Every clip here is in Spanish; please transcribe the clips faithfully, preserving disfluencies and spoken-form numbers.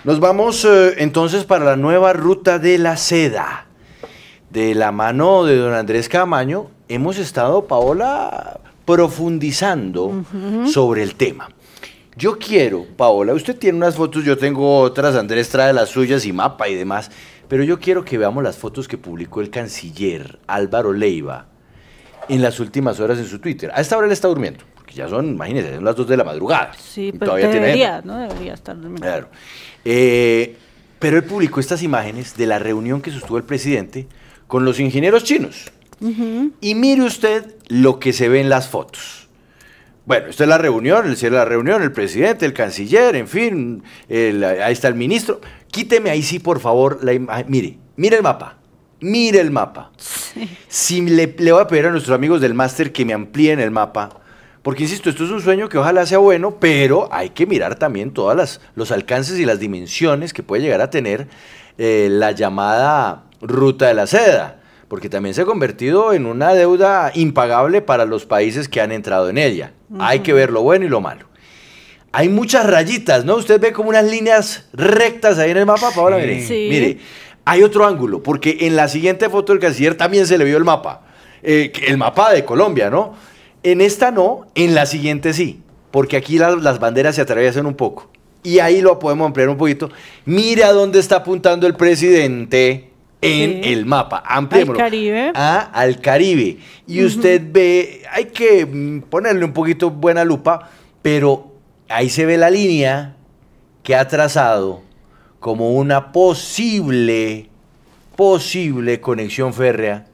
Nos vamos eh, entonces para la nueva ruta de la seda. De la mano de don Andrés Caamaño, hemos estado, Paola, profundizando uh-huh. sobre el tema. Yo quiero, Paola, usted tiene unas fotos, yo tengo otras, Andrés trae las suyas y mapa y demás, pero yo quiero que veamos las fotos que publicó el canciller Álvaro Leiva en las últimas horas en su Twitter. A esta hora él está durmiendo, porque ya son, imagínense, son las dos de la madrugada. Sí, pero todavía debería, tiene... ¿no? Debería estar durmiendo. Claro. Eh, pero él publicó estas imágenes de la reunión que sostuvo el presidente con los ingenieros chinos. Uh-huh. Y mire usted lo que se ve en las fotos. Bueno, esta es la reunión, el cierre de la reunión, el presidente, el canciller, en fin, el, ahí está el ministro. Quíteme ahí sí, por favor, la imagen. Mire, mire el mapa, mire el mapa. Sí. Si le, le voy a pedir a nuestros amigos del máster que me amplíen el mapa, porque insisto, esto es un sueño que ojalá sea bueno, pero hay que mirar también todos las, los alcances y las dimensiones que puede llegar a tener eh, la llamada ruta de la seda, porque también se ha convertido en una deuda impagable para los países que han entrado en ella. Uh-huh. Hay que ver lo bueno y lo malo. Hay muchas rayitas, ¿no? Usted ve como unas líneas rectas ahí en el mapa, Paola, mire. Sí. Mire, hay otro ángulo, porque en la siguiente foto del canciller también se le vio el mapa, eh, el mapa de Colombia, ¿no? En esta no, en la siguiente sí, porque aquí la, las banderas se atraviesan un poco. Y ahí lo podemos ampliar un poquito. Mire a dónde está apuntando el presidente en sí. el mapa, ampliémoslo. Al Caribe. Ah, al Caribe. Y uh-huh. usted ve, hay que ponerle un poquito buena lupa, pero ahí se ve la línea que ha trazado como una posible, posible conexión férrea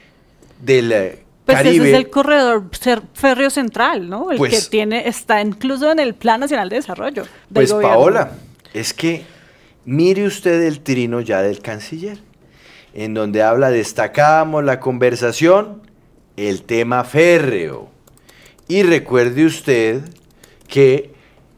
del pues Caribe. Ese es el corredor férreo central, ¿no? El pues, que tiene, está incluso en el Plan Nacional de Desarrollo. Pues gobierno. Paola, es que mire usted el trino ya del canciller, en donde habla, destacamos la conversación, el tema férreo. Y recuerde usted que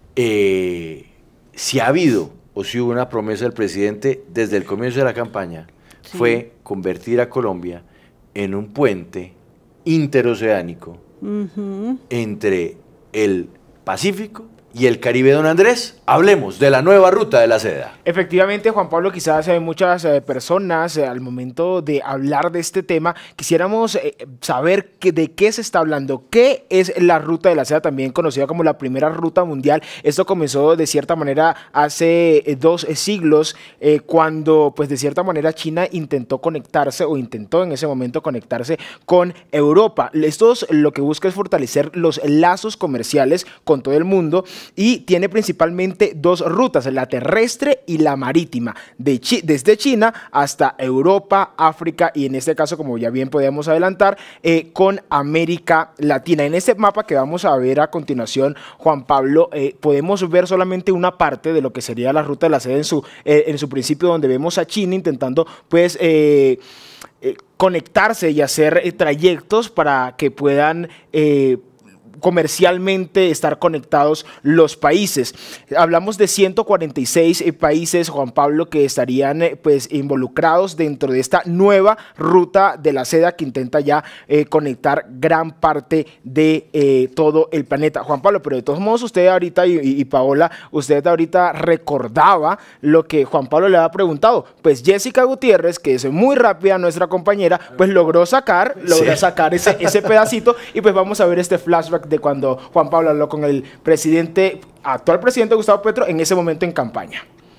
eh, si ha habido o si hubo una promesa del presidente desde el comienzo de la campaña, sí. fue convertir a Colombia en un puente interoceánico uh-huh. entre el Pacífico y el Caribe. Don Andrés, hablemos de la nueva ruta de la seda. Efectivamente, Juan Pablo, quizás eh, muchas eh, personas eh, al momento de hablar de este tema quisiéramos eh, saber que, de qué se está hablando, qué es la ruta de la seda, también conocida como la primera ruta mundial. Esto comenzó de cierta manera hace eh, dos eh, siglos eh, cuando pues de cierta manera China intentó conectarse o intentó en ese momento conectarse con Europa. Esto lo que busca es fortalecer los lazos comerciales con todo el mundo y tiene principalmente dos rutas, la terrestre y la marítima, de Chi- desde China hasta Europa, África y en este caso, como ya bien podemos adelantar, eh, con América Latina. En este mapa que vamos a ver a continuación, Juan Pablo, eh, podemos ver solamente una parte de lo que sería la ruta de la seda en su, eh, en su principio, donde vemos a China intentando pues eh, eh, conectarse y hacer eh, trayectos para que puedan eh, comercialmente estar conectados los países. Hablamos de ciento cuarenta y seis eh, países, Juan Pablo, que estarían eh, pues involucrados dentro de esta nueva ruta de la seda que intenta ya eh, conectar gran parte de eh, todo el planeta. Juan Pablo, pero de todos modos usted ahorita y, y, y Paola, usted ahorita recordaba lo que Juan Pablo le había preguntado. Pues Jessica Gutiérrez, que es muy rápida, nuestra compañera, pues logró sacar, logró sí. sacar ese, ese pedacito y pues vamos a ver este flashback de cuando Juan Pablo habló con el presidente, actual presidente Gustavo Petro, en ese momento en campaña.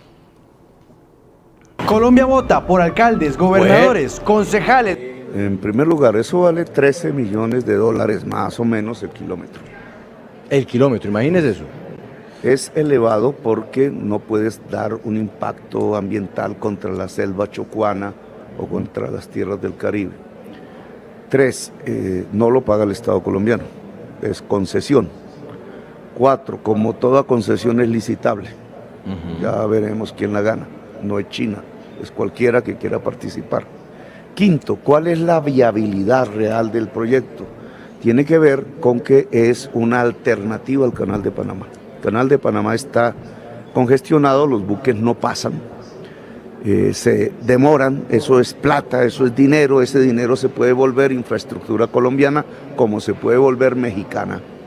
Colombia vota por alcaldes, gobernadores, bueno. concejales. En primer lugar, eso vale trece millones de dólares más o menos el kilómetro. El kilómetro, imagínese eso. Es elevado porque no puedes dar un impacto ambiental contra la selva chocuana o contra las tierras del Caribe. Tres, eh, no lo paga el Estado colombiano. Es concesión. Cuatro, como toda concesión es licitable. Uh-huh. Ya veremos quién la gana. No es China, es cualquiera que quiera participar. Quinto, ¿cuál es la viabilidad real del proyecto? Tiene que ver con que es una alternativa al Canal de Panamá. El Canal de Panamá está congestionado, los buques no pasan, eh, se demoran, eso es plata, eso es dinero, ese dinero se puede volver infraestructura colombiana como se puede volver mexicana.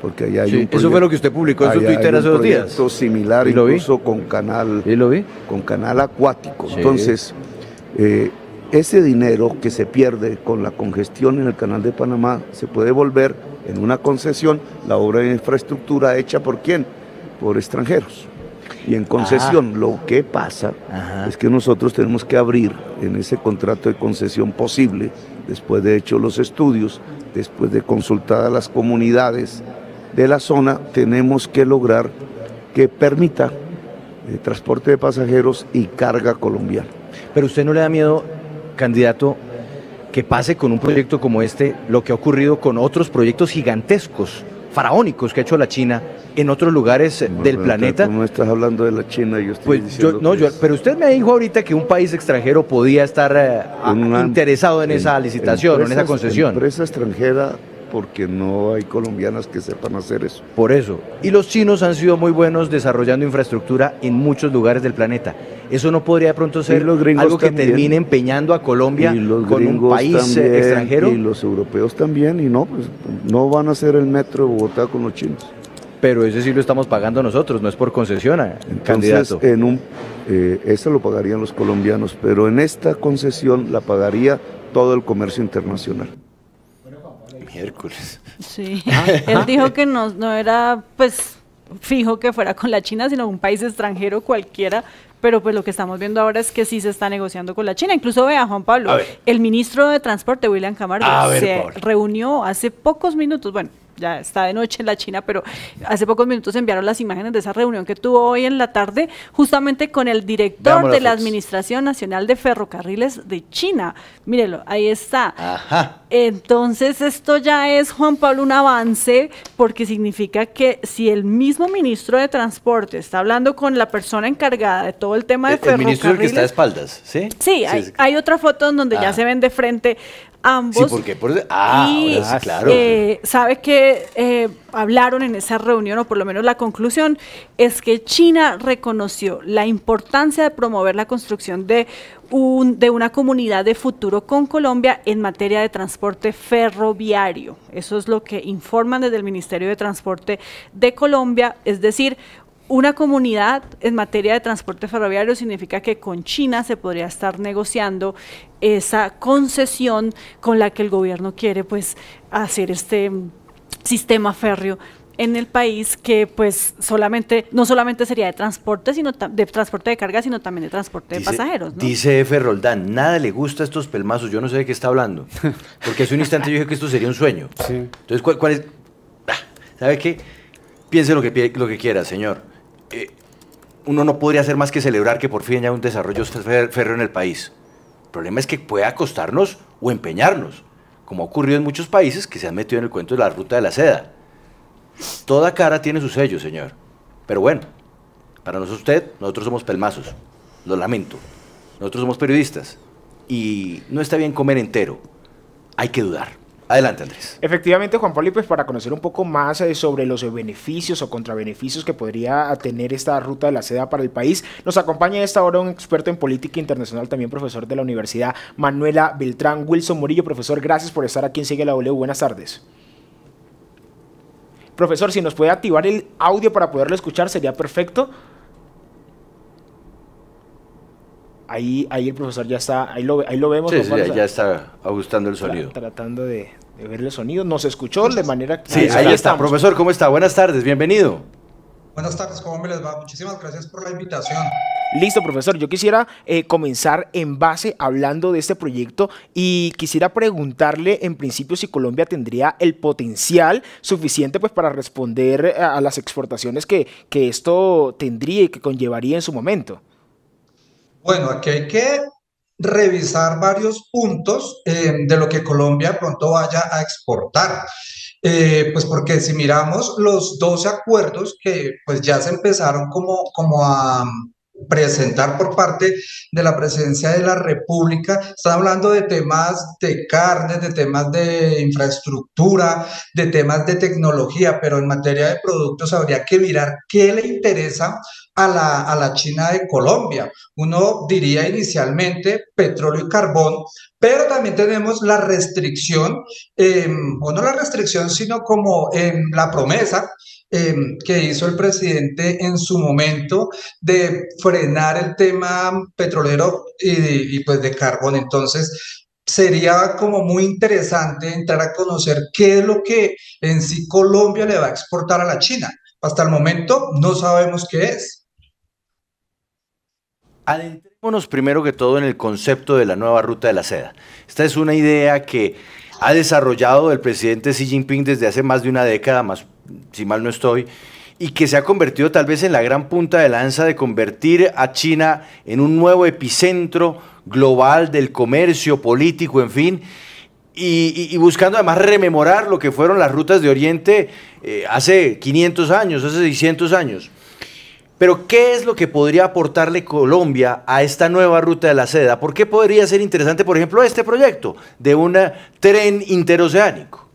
porque allá hay Sí, un eso proyecto, fue lo que usted publicó en su allá hay Twitter un hace dos días. proyecto similar, ¿Y lo vi? incluso con canal, ¿Y lo vi? con canal acuático. Sí. Entonces, eh, ese dinero que se pierde con la congestión en el canal de Panamá se puede volver en una concesión, la obra de infraestructura hecha por quién, por extranjeros. Y en concesión, Ah. lo que pasa Ajá. es que nosotros tenemos que abrir en ese contrato de concesión posible, después de hecho los estudios, después de consultadas las comunidades de la zona, tenemos que lograr que permita eh, transporte de pasajeros y carga colombiana. Pero ¿usted no le da miedo, candidato, que pase con un proyecto como este lo que ha ocurrido con otros proyectos gigantescos, faraónicos que ha hecho la China en otros lugares No, del no, planeta? ¿Cómo estás hablando de la China? Yo estoy Pues diciendo yo, no, que yo, es pero usted me dijo ahorita que un país extranjero podía estar eh, a- una interesado en em- esa licitación, o en esa empresas- concesión. Empresa extranjera, porque no hay colombianas que sepan hacer eso. Por eso. Y los chinos han sido muy buenos desarrollando infraestructura en muchos lugares del planeta. ¿Eso no podría de pronto ser los gringos algo que también. termine empeñando a Colombia Y los con un gringos país eh, también, extranjero? y los europeos también, y no, pues no van a hacer el metro de Bogotá con los chinos. Pero ese sí lo estamos pagando nosotros, no es por concesión, eh, Entonces, candidato. en un, eh, eso lo pagarían los colombianos, pero en esta concesión la pagaría todo el comercio internacional. Miércoles. Sí, él dijo que no, no era pues fijo que fuera con la China, sino un país extranjero cualquiera, pero pues lo que estamos viendo ahora es que sí se está negociando con la China. Incluso vea, Juan Pablo, A ver. el ministro de Transporte, William Camargo, A ver, se Pablo. reunió hace pocos minutos, bueno, ya está de noche en la China, pero hace pocos minutos enviaron las imágenes de esa reunión que tuvo hoy en la tarde, justamente con el director Veamos de las la fotos. Administración Nacional de Ferrocarriles de China. Mírelo, ahí está. Ajá. Entonces esto ya es, Juan Pablo, un avance, porque significa que si el mismo ministro de Transporte está hablando con la persona encargada de todo el tema de El, el ministro es el que está de ferrocarriles, espaldas, ¿sí? sí, hay, sí. hay otra foto en donde Ah. ya se ven de frente ambos. Sí, porque por eso- ah, y, ahora sí, claro. eh, sabe que eh, hablaron en esa reunión, o por lo menos la conclusión, es que China reconoció la importancia de promover la construcción de, un, de una comunidad de futuro con Colombia en materia de transporte ferroviario. Eso es lo que informan desde el Ministerio de Transporte de Colombia, es decir, una comunidad en materia de transporte ferroviario significa que con China se podría estar negociando esa concesión con la que el gobierno quiere pues hacer este mm, sistema férreo en el país, que pues solamente no solamente sería de transporte, sino ta- de transporte de carga, sino también de transporte de Dice- pasajeros, ¿no? Dice F. Roldán, nada le gusta a estos pelmazos, yo no sé de qué está hablando. Porque hace un instante yo dije que esto sería un sueño. Entonces, ¿cuál, cuál es? Ah, ¿sabe qué? Piense lo que, pi- lo que quiera, señor. Eh, uno no podría hacer más que celebrar que por fin haya un desarrollo fer- férreo en el país. El problema es que pueda costarnos o empeñarnos, como ha ocurrido en muchos países que se han metido en el cuento de la ruta de la seda. Toda cara tiene su sello, señor. Pero bueno, para nosotros usted, nosotros somos pelmazos. Lo lamento. Nosotros somos periodistas. Y no está bien comer entero. Hay que dudar. Adelante, Andrés. Efectivamente, Juan Pablo, y pues para conocer un poco más eh, sobre los eh, beneficios o contrabeneficios que podría tener esta ruta de la seda para el país, nos acompaña a esta hora un experto en política internacional, también profesor de la Universidad Manuela Beltrán. Wilson Murillo, profesor, gracias por estar aquí en Sigue la W. Buenas tardes. Profesor, si nos puede activar el audio para poderlo escuchar, sería perfecto. Ahí, ahí el profesor ya está, ahí lo, ahí lo vemos. Sí, Juan sí, Pablo, ya, o ya sea, está ajustando el sonido. tra- Tratando de, de ver el sonido. Nos escuchó de manera... Sí, ahí está. Profesor, ¿cómo está? Buenas tardes, bienvenido. Buenas tardes, ¿cómo me les va? Muchísimas gracias por la invitación. Listo, profesor. Yo quisiera eh, comenzar en base hablando de este proyecto y quisiera preguntarle en principio si Colombia tendría el potencial suficiente pues para responder a, a las exportaciones que, que esto tendría y que conllevaría en su momento. Bueno, aquí hay que revisar varios puntos eh, de lo que Colombia pronto vaya a exportar. Eh, pues porque si miramos los doce acuerdos que pues ya se empezaron como, como a presentar por parte de la Presidencia de la República. Están hablando de temas de carnes, de temas de infraestructura, de temas de tecnología, pero en materia de productos habría que mirar qué le interesa a la, a la China de Colombia. Uno diría inicialmente petróleo y carbón, pero también tenemos la restricción, eh, o no la restricción, sino como eh, la promesa eh, que hizo el presidente en su momento de frenar el tema petrolero y, y pues de carbón. Entonces, sería como muy interesante entrar a conocer qué es lo que en sí Colombia le va a exportar a la China. Hasta el momento no sabemos qué es. Adentrémonos primero que todo en el concepto de la nueva ruta de la seda. Esta es una idea que ha desarrollado el presidente Xi Jinping desde hace más de una década, más, si mal no estoy, y que se ha convertido tal vez en la gran punta de lanza de convertir a China en un nuevo epicentro global del comercio político, en fin, y, y, y buscando además rememorar lo que fueron las rutas de Oriente eh, hace quinientos años, hace seiscientos años. Pero, ¿qué es lo que podría aportarle Colombia a esta nueva ruta de la seda? ¿Por qué podría ser interesante, por ejemplo, este proyecto de un tren interoceánico?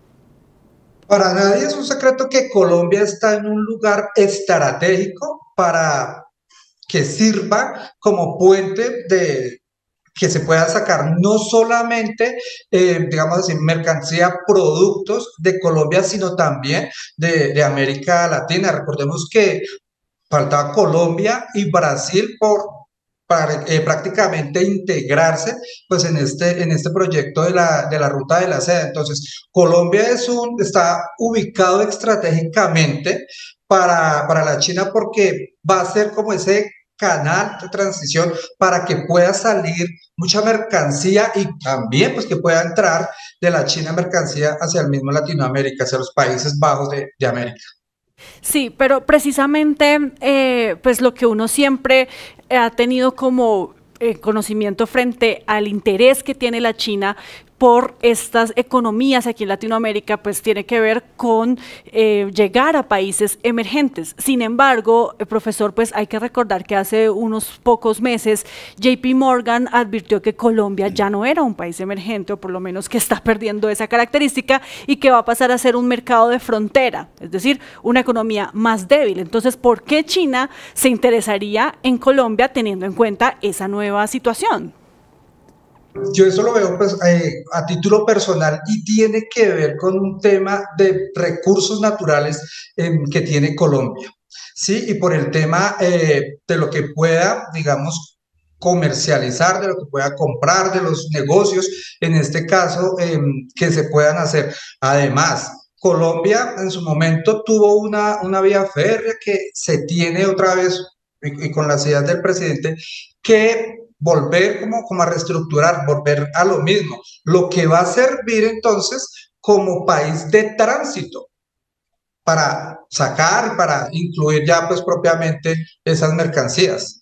Para nadie es un secreto que Colombia está en un lugar estratégico para que sirva como puente de que se pueda sacar no solamente, eh, digamos así, mercancía, productos de Colombia, sino también de, de América Latina. Recordemos que faltaba Colombia y Brasil por para, eh, prácticamente integrarse pues en este, en este proyecto de la, de la ruta de la seda. Entonces, Colombia es un, está ubicado estratégicamente para, para la China porque va a ser como ese canal de transición para que pueda salir mucha mercancía y también pues que pueda entrar de la China mercancía hacia el mismo Latinoamérica, hacia los Países Bajos de, de América. Sí, pero precisamente eh, pues lo que uno siempre ha tenido como eh, conocimiento frente al interés que tiene la China por estas economías aquí en Latinoamérica, pues tiene que ver con eh, llegar a países emergentes. Sin embargo, eh, profesor, pues hay que recordar que hace unos pocos meses J P Morgan advirtió que Colombia ya no era un país emergente, o por lo menos que está perdiendo esa característica y que va a pasar a ser un mercado de frontera, es decir, una economía más débil. Entonces, ¿por qué China se interesaría en Colombia teniendo en cuenta esa nueva situación? Yo eso lo veo pues, eh, a título personal y tiene que ver con un tema de recursos naturales eh, que tiene Colombia, ¿sí? Y por el tema eh, de lo que pueda, digamos, comercializar, de lo que pueda comprar, de los negocios, en este caso, eh, que se puedan hacer. Además, Colombia en su momento tuvo una, una vía férrea que se tiene otra vez, y, y con las ideas del presidente, que volver como, como a reestructurar, volver a lo mismo, lo que va a servir entonces como país de tránsito para sacar, para incluir ya pues propiamente esas mercancías.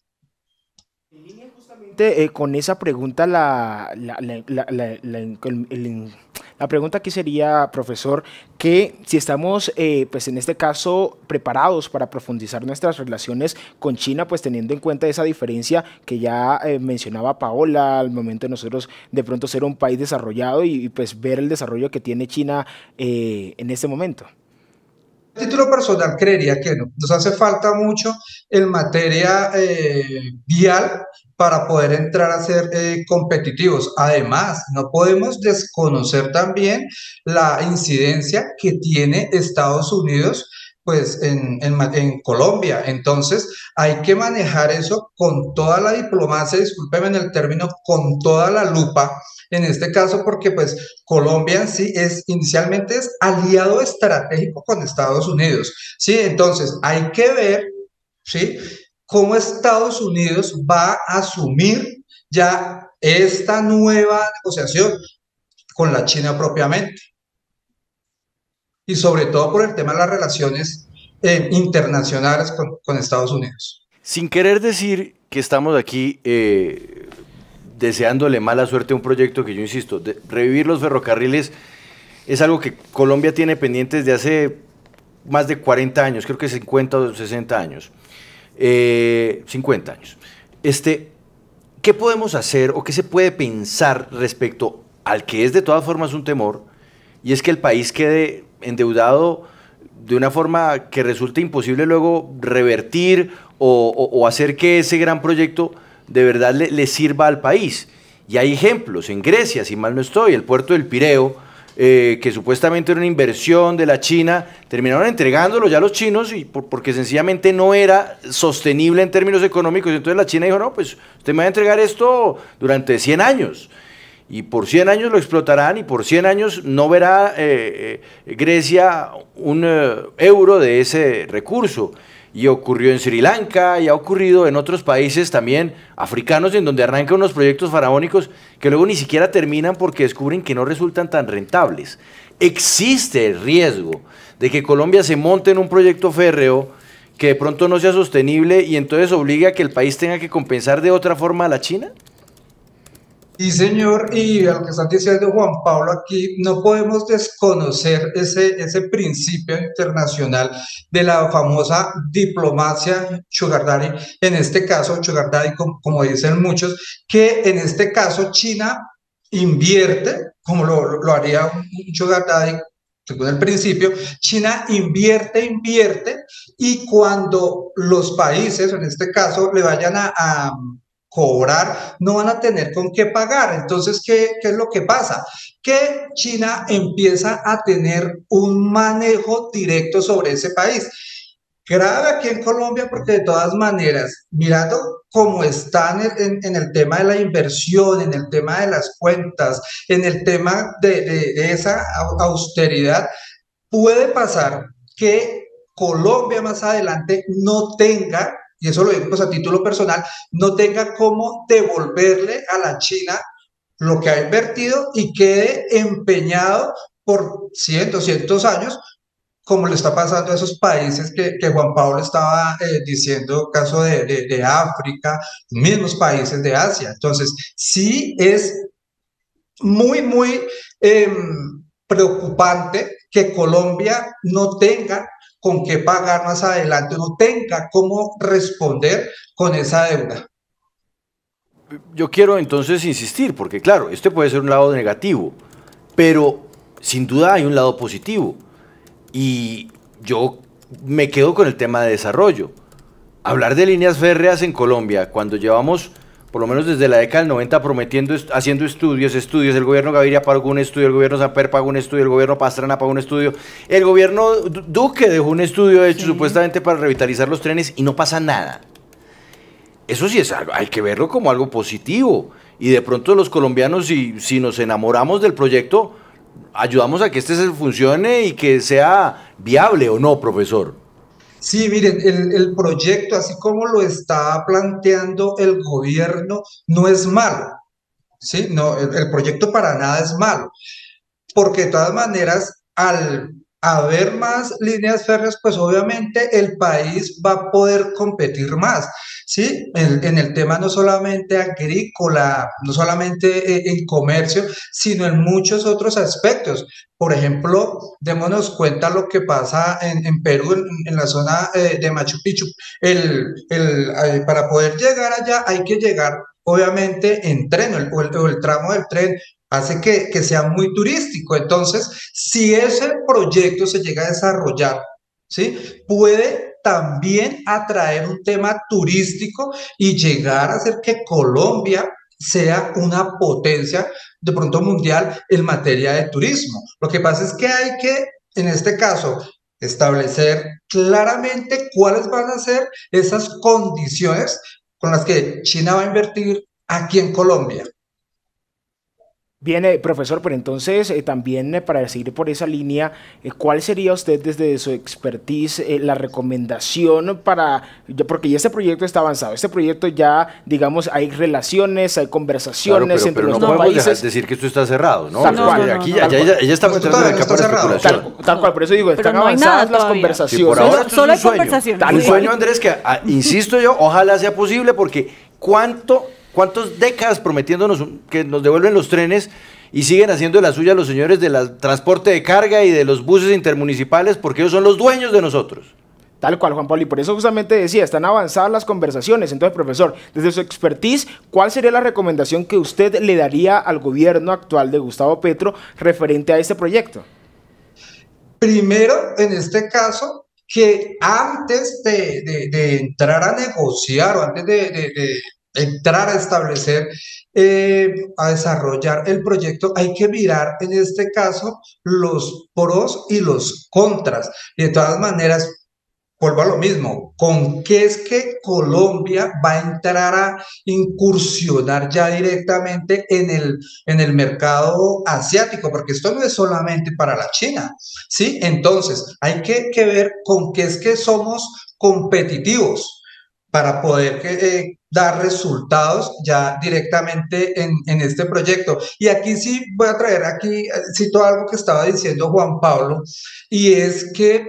Eh, con esa pregunta, la, la, la, la, la, la, el, el, la pregunta aquí sería, profesor, que si estamos, eh, pues en este caso, preparados para profundizar nuestras relaciones con China, pues teniendo en cuenta esa diferencia que ya eh, mencionaba Paola, al momento de nosotros de pronto ser un país desarrollado y, y pues ver el desarrollo que tiene China eh, en este momento. A título personal creería que no, nos hace falta mucho en materia eh, vial para poder entrar a ser eh, competitivos. Además, no podemos desconocer también la incidencia que tiene Estados Unidos pues en, en, en Colombia. Entonces, hay que manejar eso con toda la diplomacia, discúlpeme en el término, con toda la lupa, en este caso porque pues Colombia en sí es inicialmente es aliado estratégico con Estados Unidos, ¿sí? Entonces hay que ver, ¿sí?, cómo Estados Unidos va a asumir ya esta nueva negociación con la China propiamente. Y sobre todo por el tema de las relaciones eh, internacionales con, con Estados Unidos. Sin querer decir que estamos aquí eh, deseándole mala suerte a un proyecto que yo insisto, de revivir los ferrocarriles es algo que Colombia tiene pendiente desde hace más de cuarenta años, creo que cincuenta o sesenta años. eh, cincuenta años. Este, ¿qué podemos hacer o qué se puede pensar respecto al que es de todas formas un temor? Y es que el país quede endeudado de una forma que resulte imposible luego revertir o, o, o hacer que ese gran proyecto de verdad le, le sirva al país. Y hay ejemplos, en Grecia, si mal no estoy, el puerto del Pireo, eh, que supuestamente era una inversión de la China, terminaron entregándolo ya a los chinos y por, porque sencillamente no era sostenible en términos económicos. Entonces la China dijo, no, pues usted me va a entregar esto durante cien años. Y por cien años lo explotarán y por cien años no verá eh, eh, Grecia un eh, euro de ese recurso. Y ocurrió en Sri Lanka y ha ocurrido en otros países también africanos en donde arrancan unos proyectos faraónicos que luego ni siquiera terminan porque descubren que no resultan tan rentables. Existe el riesgo de que Colombia se monte en un proyecto férreo que de pronto no sea sostenible y entonces obligue a que el país tenga que compensar de otra forma a la China. Sí, señor, y a lo que está diciendo Juan Pablo aquí, no podemos desconocer ese, ese principio internacional de la famosa diplomacia sugar daddy, en este caso sugar daddy, como, como dicen muchos, que en este caso China invierte, como lo, lo haría un sugar daddy, según el principio, China invierte, invierte, y cuando los países, en este caso, le vayan a... a cobrar, no van a tener con qué pagar. Entonces, ¿qué, qué es lo que pasa? Que China empieza a tener un manejo directo sobre ese país. Grave aquí en Colombia porque de todas maneras, mirando cómo están en, en, en el tema de la inversión, en el tema de las cuentas, en el tema de, de, de esa austeridad, puede pasar que Colombia más adelante no tenga, y eso lo digo pues a título personal, no tenga cómo devolverle a la China lo que ha invertido y quede empeñado por cien, doscientos años, como le está pasando a esos países que, que Juan Pablo estaba eh, diciendo, caso de, de, de África, mismos países de Asia. Entonces, sí es muy, muy eh, preocupante que Colombia no tenga con qué pagar más adelante, no tenga cómo responder con esa deuda. Yo quiero entonces insistir, porque claro, este puede ser un lado negativo, pero sin duda hay un lado positivo. Y yo me quedo con el tema de desarrollo. Hablar de líneas férreas en Colombia, cuando llevamos, por lo menos desde la década del noventa, prometiendo, haciendo estudios, estudios, el gobierno Gaviria pagó un estudio, el gobierno Samper pagó un estudio, el gobierno Pastrana pagó un estudio, el gobierno Duque dejó un estudio hecho sí. supuestamente para revitalizar los trenes y no pasa nada. Eso sí es algo, hay que verlo como algo positivo. Y de pronto los colombianos, si, si nos enamoramos del proyecto, ayudamos a que este funcione y que sea viable o no, profesor. Sí, miren, el, el proyecto, así como lo está planteando el gobierno, no es malo, ¿sí? No, el, el proyecto para nada es malo, porque de todas maneras, al haber más líneas férreas, pues obviamente el país va a poder competir más, ¿sí? En, en el tema no solamente agrícola, no solamente en comercio, sino en muchos otros aspectos. Por ejemplo, démonos cuenta lo que pasa en, en Perú, en, en la zona eh, de Machu Picchu. El, el, eh, para poder llegar allá hay que llegar, obviamente, en tren, o el, o el, o el tramo del tren hace que, que sea muy turístico. Entonces, si ese proyecto se llega a desarrollar, ¿sí? Puede también atraer un tema turístico y llegar a hacer que Colombia sea una potencia de pronto mundial en materia de turismo. Lo que pasa es que hay que, en este caso, establecer claramente cuáles van a ser esas condiciones con las que China va a invertir aquí en Colombia. Bien, eh, profesor, pero entonces eh, también eh, para seguir por esa línea, eh, ¿cuál sería usted desde su expertise eh, la recomendación para, ya, porque ya este proyecto está avanzado, este proyecto ya, digamos, hay relaciones, hay conversaciones claro, pero, entre pero los no dos podemos países. decir que esto está cerrado, ¿no? Tal no, cual, no, no, aquí no, ya, tal ya, cual. ya, ya estamos entrando en el campo de especulación. Tal, tal cual, por eso digo, pero están no avanzadas las todavía. conversaciones. Sí, por ahora solo, solo hay es un conversaciones. Sueño. Un sueño, Andrés, que a, insisto yo, ojalá sea posible, porque ¿cuánto, cuántas décadas prometiéndonos un, que nos devuelven los trenes y siguen haciendo de la suya los señores del transporte de carga y de los buses intermunicipales porque ellos son los dueños de nosotros? Tal cual, Juan Pablo, y por eso justamente decía, están avanzadas las conversaciones. Entonces, profesor, desde su expertise, ¿cuál sería la recomendación que usted le daría al gobierno actual de Gustavo Petro referente a este proyecto? Primero, en este caso, que antes de, de, de entrar a negociar o antes de, de, de entrar a establecer, eh, a desarrollar el proyecto, hay que mirar en este caso los pros y los contras. Y de todas maneras, vuelvo a lo mismo, ¿con qué es que Colombia va a entrar a incursionar ya directamente en el, en el mercado asiático? Porque esto no es solamente para la China, ¿sí? Entonces, hay que, que ver con qué es que somos competitivos para poder eh, dar resultados ya directamente en, en este proyecto. Y aquí sí voy a traer, aquí cito algo que estaba diciendo Juan Pablo, y es que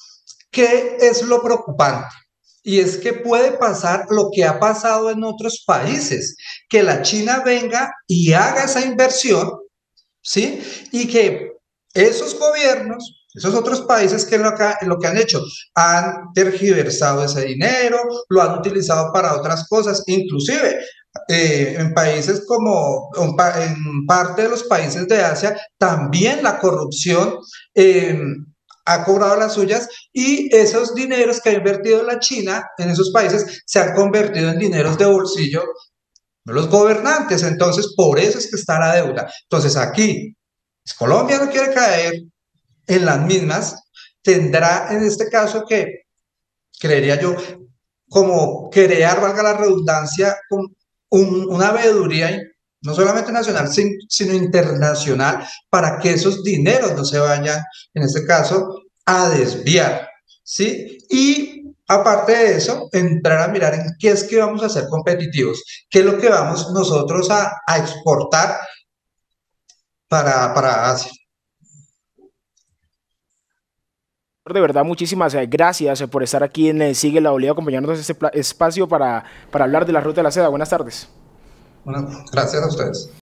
¿qué es lo preocupante? Y es que puede pasar lo que ha pasado en otros países, que la China venga y haga esa inversión, ¿sí? Y que esos gobiernos, esos otros países que lo que, lo que han hecho, han tergiversado ese dinero, lo han utilizado para otras cosas, inclusive eh, en países como, en parte de los países de Asia, también la corrupción eh, ha cobrado las suyas y esos dineros que ha invertido la China en esos países se han convertido en dineros de bolsillo de los gobernantes. Entonces, por eso es que está la deuda. Entonces, aquí, si Colombia no quiere caer en las mismas, tendrá en este caso que, creería yo, como crear, valga la redundancia, un, una veeduría no solamente nacional, sino internacional, para que esos dineros no se vayan, en este caso, a desviar, ¿sí? Y aparte de eso, entrar a mirar en qué es que vamos a ser competitivos, qué es lo que vamos nosotros a, a exportar para, para Asia. De verdad, muchísimas gracias por estar aquí en Sigue la Bolivia, acompañándonos en este espacio para, para hablar de la Ruta de la Seda. Buenas tardes. Bueno, gracias a ustedes.